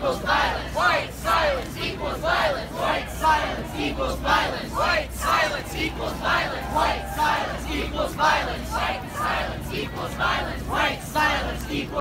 equals violence. White silence equals violence. White silence equals violence. White silence equals violence. White silence equals violence. White silence equals violence. White silence equals